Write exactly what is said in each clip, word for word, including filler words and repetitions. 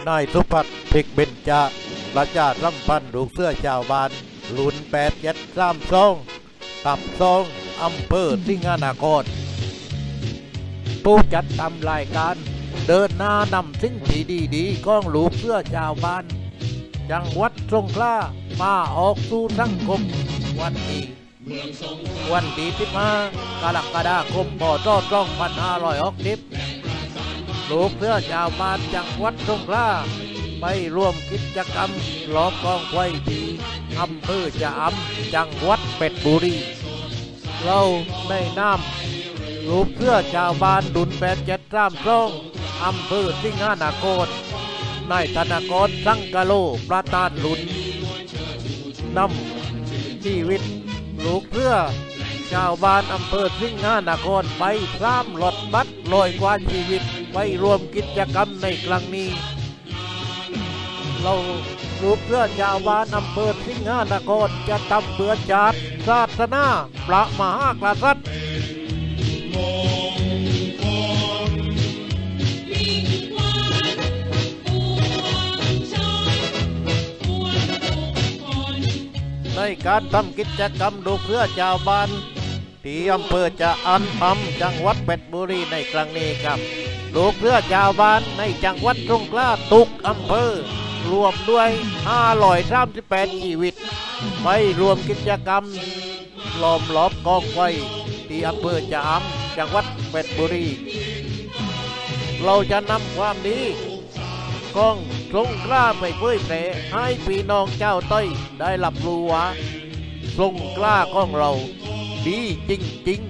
นายสุภัทรเพ็กเบญจาประชาสัมพันธ์ลูกเสื้อชาวบ้านลุ้นแปดเจ็ดสามสองตับสองอำเภอสิงห์นครผู้จัดทำรายการเดินหน้านำสิ่งที่ดีๆของลูกเสื้อชาวบ้านจังหวัดสงขลามาออกสู่สังคมวันนี้วันที่สิบห้ากรกฎาคมพศสองพันห้าร้อยหกสิบลูกเสื้อชาวบ้านจังหวัดสงขลาไปร่วมกิจกรรมล้อมกองไฟที่อำเภอชะอำจังหวัดเพชรบุรีเราได้นำลูกเสื้อชาวบ้านดุนแปดเจ็ดสามสองอำเภอสิงห์นครนายธนกรสังกะโลประธานลุ้นนำชีวิตลูกเสื้อชาวบ้านอำเภอสิงห์นครไปสามรถบัสลอยกว่าชีวิตไปรวมกิจกรรมในครั้งนี้เราลูกเสื้อชาวบ้านอำเภอสิงห์นครจะทำเพื่อชาติศาสนาพระมหากษัตริย์ในการทำกิจกรรมลูกเสื้อชาวบ้านที่อำเภอจะอันอำจังหวัดเพชรบุรีในครั้งนี้ครับลูกเสื้อชาวบ้านในจังหวัดสงขลาทุกอำเภอรวมด้วยห้าร้อยสามสิบแปดชีวิตไปรวมกิจกรรมล้อมรอบกองไฟที่อำเภอจะอำจังหวัดเพชรบุรีเราจะนำความดีของสงขลาไปเผยแพร่ให้พี่น้องเจ้าต้อยได้รับรู้ว่าสงขลาของเราดีจริงๆ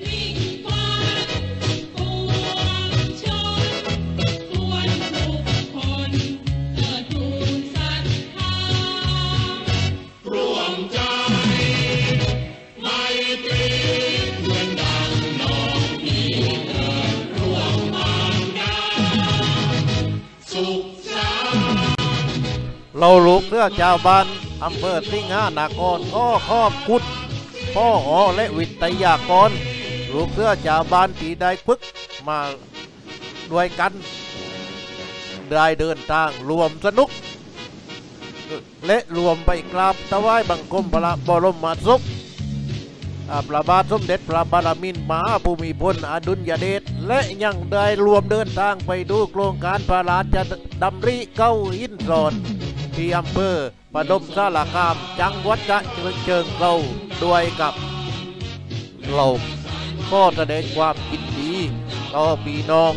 เราลูกเสื้อชาวบ้านอำเภอสิงห์นครก็ขอบคุณพ่อหอและวิทยากรลูกเสื้อชาวบ้านที่ได้ฝึกมาด้วยกันได้เดินทางรวมสนุกและรวมไปกราบถวายบังคมพระบรมศพพระบาทสมเด็จพระปรมินทรมหาภูมิพลอดุลยเดชและยังได้รวมเดินทางไปดูโครงการพระราชดำริเก้าหินสอนที่อำเภอปฐมสารคามจังหวัดฉะเชิงเทราด้วยกับเราก็แสดงความยินดีต่อพี่น้อง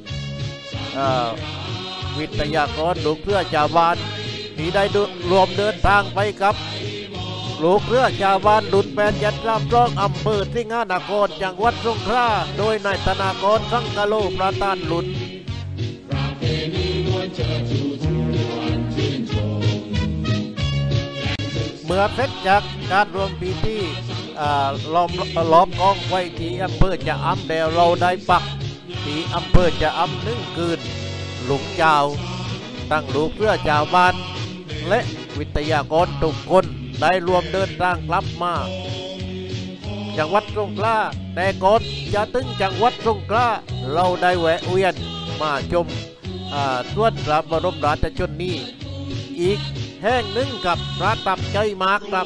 วิทยากรลูกเสื้อชาวบ้านที่ได้รวมเดินทางไปกับลูกเรือชาวบ้านดุนแปดยัดรามร้องอำเภอสิงห์นครจังหวัดสงขลาโดยนายธนากรสังกะโลประธานลุ้นเมื่อเสร็จจากการรวมพิธีล้อมล้อมกองไฟที่อำเภอจะอำแล้วเราได้ปักที่อำเภอจะอำหนึ่งคืนลูกเจ้าตั้งลูกเรือชาวบ้านและวิทยากรทุกคนได้รวมเดินทางกลับมาจังหวัดสงขลาแต่ก่อนจะถึงจังหวัดสงขลาเราได้แวะเวียนมาชมสวนพระบรมราชชนนีอีกแห่งหนึ่งกับประทับใจมากครับ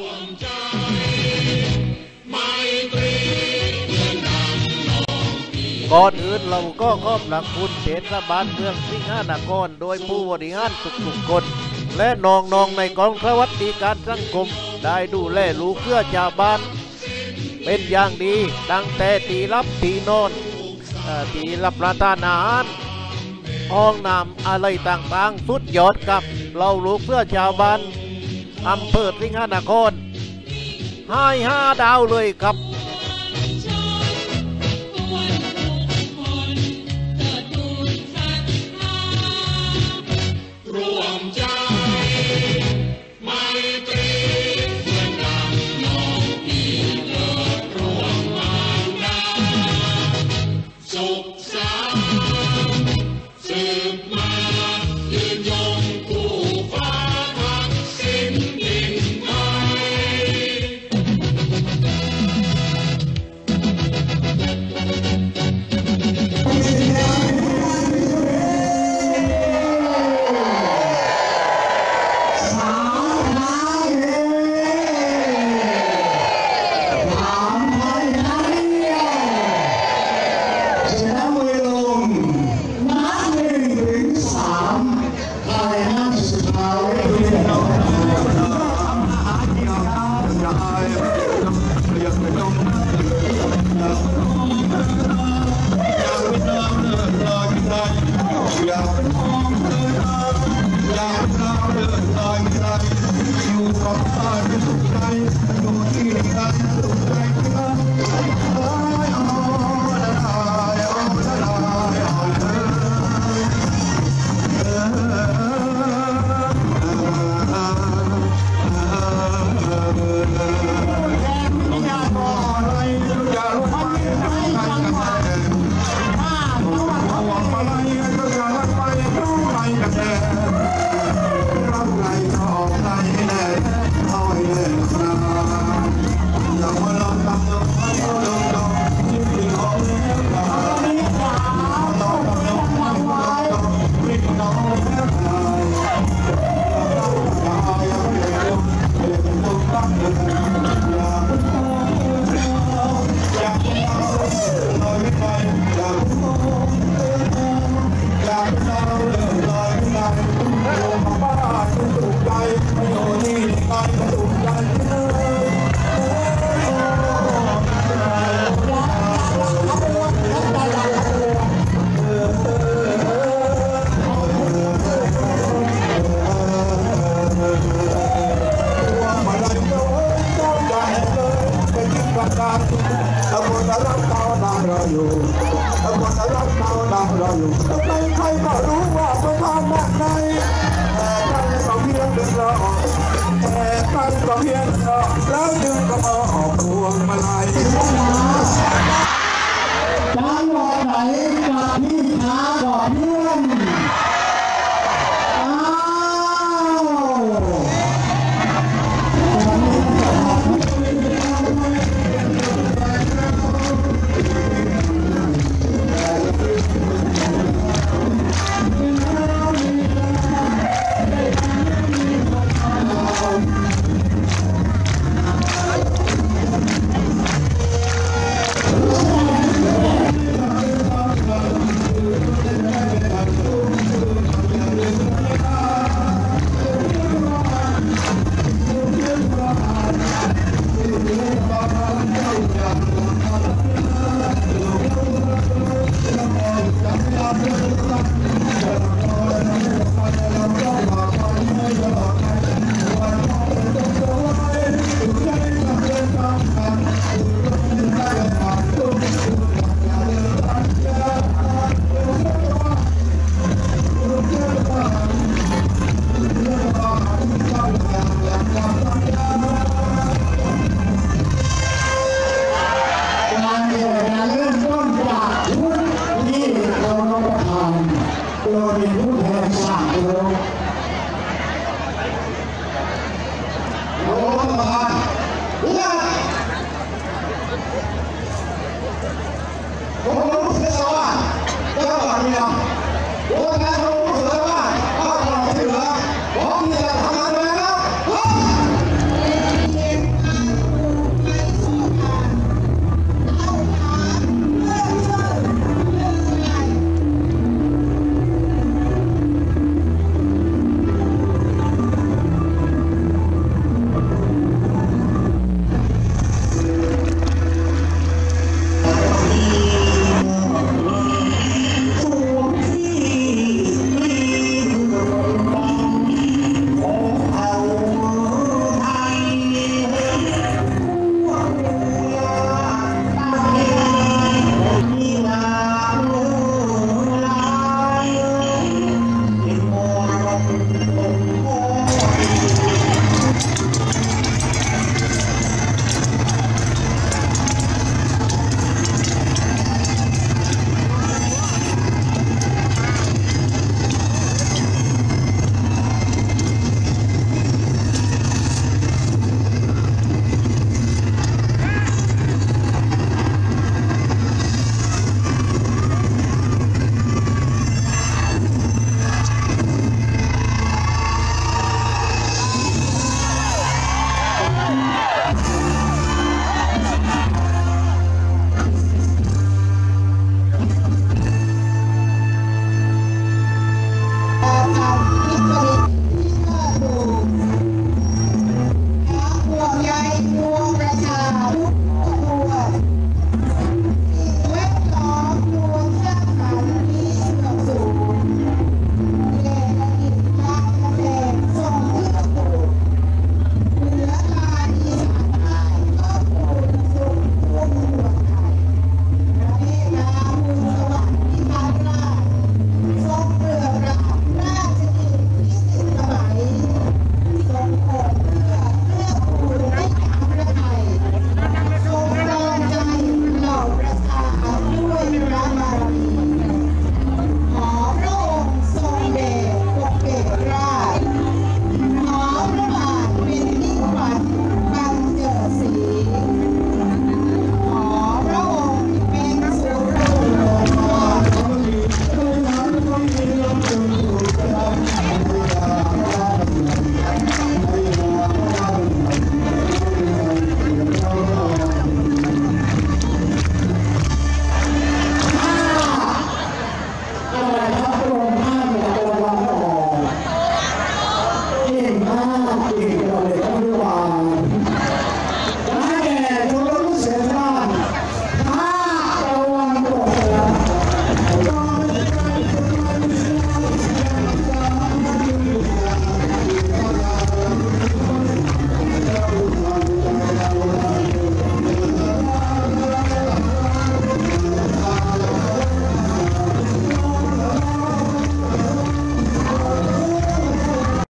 ก่อนอื่นเราก็ขอบคุณเทศบาลเมืองสิงห์นครโดยผู้บริหารทุกๆคนและน้องๆในกองสวัสดิการสังคมได้ดูแลลูกเสื้อชาวบ้านเป็นอย่างดีตั้งแต่ที่รับที่นอนที่รับประทานอาหารห้องน้ำอะไรต่างๆสุดยอดกับเราลูกเสื้อชาวบ้านอำเภอสิงห์นครให้ห้าดาวเลยครับอยู่ตำบลนรกเตาดำรออยู่ทำไมใครก็รู้ว่าเป็นทางด้านในแต่กันก็เพียงเดินรอแต่กันก็เพียงรอแล้วจึงก็มาออกพวงมาลัยจังหวัดไหนกับพี่ช้าก่อนเพื่อนโดยผู้แทนสามโลก